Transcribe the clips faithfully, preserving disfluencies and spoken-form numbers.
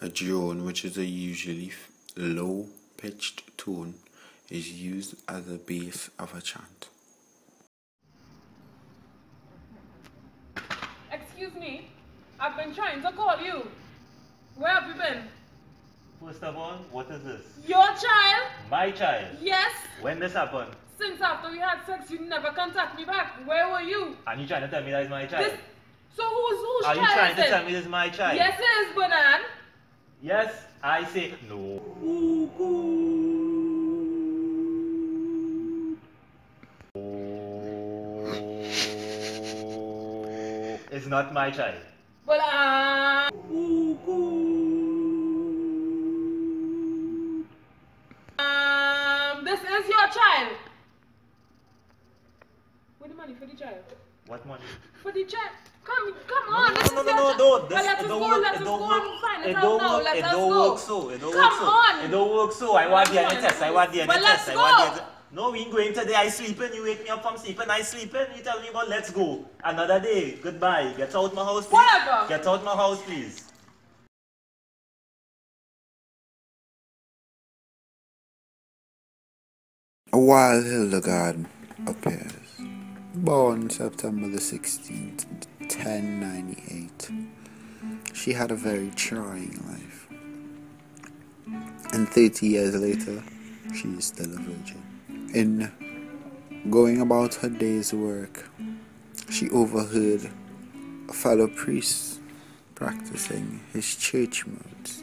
A drone, which is a usually low-pitched tone, is used as the base of a chant. Excuse me, I've been trying to call you. Where have you been? First of all, what is this? Your child? My child? Yes. When this happened? Since after we had sex, you never contact me back. Where were you? And you trying to tell me that is my child? This... So who's whose Are child you trying is to it? tell me this is my child? Yes, it is, Bernard. Yes, I say no. It's not my child. But uh... um, this is your child. Where's the money for the child? What money? For the child. Come, come No, on. no, this no, is no, your no, child. no, Well, this- let it us don't go. work, Let it us don't go work. and find It it out don't now. work, Let it us don't go. work so, it don't Come work so. on. It don't work so. I want the Come other on. test, I want the other Well, test, let's I want the go. other. No, we ain't going today. I sleeping. You wake me up from sleeping. I sleeping. You tell me about let's go. Another day. Goodbye. Get out my house, please. Whatever. Get out my house, please. A wild Hildegard appears. Born September the sixteenth, ten ninety-eight. She had a very trying life. And thirty years later, she is still a virgin. In going about her day's work, she overheard a fellow priest practicing his church modes.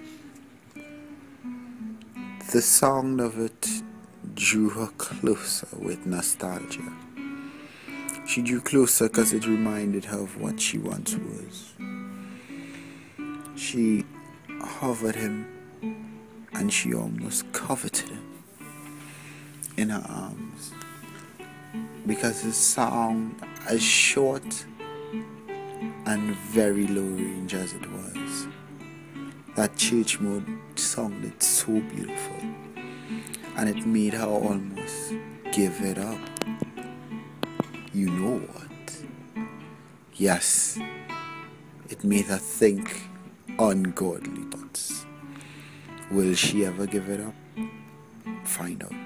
The sound of it drew her closer with nostalgia. She drew closer because it reminded her of what she once was. She hovered him and she almost coveted him in her arms because his sound, as short and very low range as it was, that church mode sounded so beautiful, and it made her almost give it up. You know what? Yes, it made her think ungodly thoughts. Will she ever give it up? Find out.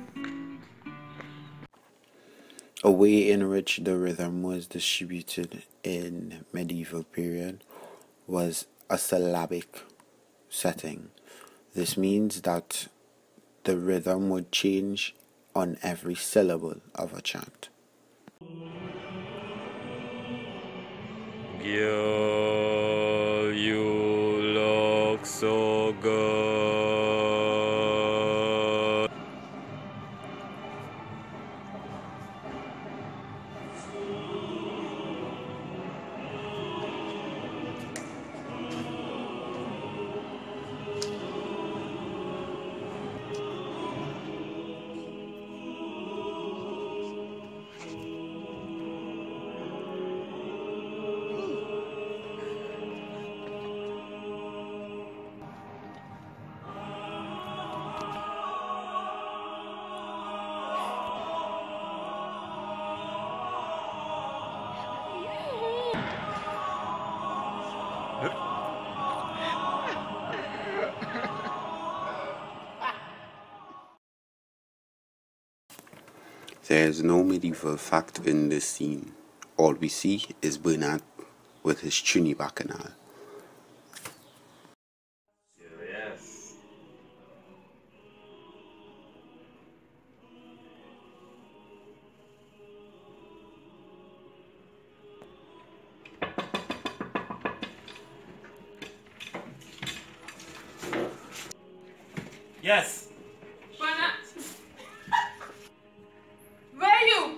A way in which the rhythm was distributed in medieval period was a syllabic setting. This means that the rhythm would change on every syllable of a chant. Girl, you look so good. There is no medieval fact in this scene. All we see is Bernard with his trini bacchanal. Yes. Yes. Bernard. Where are you?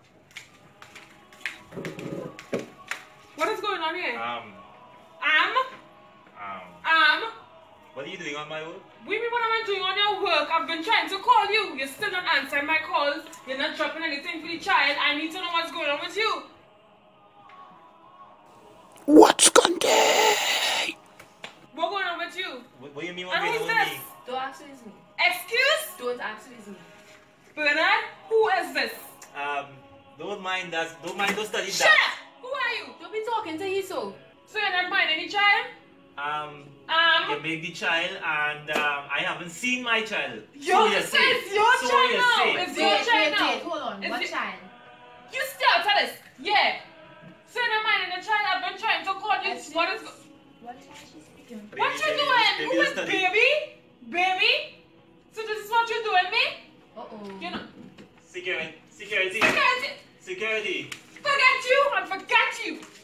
What is going on here? Um. Am? Um. Am? What are you doing on my work? We mean what am I doing on your work? I've been trying to call you. You're still not answering my calls. You're not dropping anything for the child. I need to know what's going on with you. What's going on? What's going on with you? What, what do you mean? What And do you who's mean? this? Don't ask who is me. Excuse? Don't ask who is me. Bernard, who is this? Um. Don't mind that. Don't mind those studies. Shut up! Who are you? Don't be talking to he so. So you're not minding the child? Um, Um, you make the child, and um, I haven't seen my child. Yo, so you it's, say. it's your so child you now. say. It's your Wait, child wait, now. wait, hold on. Is What it- child? You still tell us. Yeah. So never mind the child. I've been trying to call you. Excuse- What is? What child she's speaking? What you Baby, doing? baby, Who is study. baby? Baby? So this is what you're doing, me? Uh-oh. You know. Security. Security. Forget it. Security. Forget you and forget you.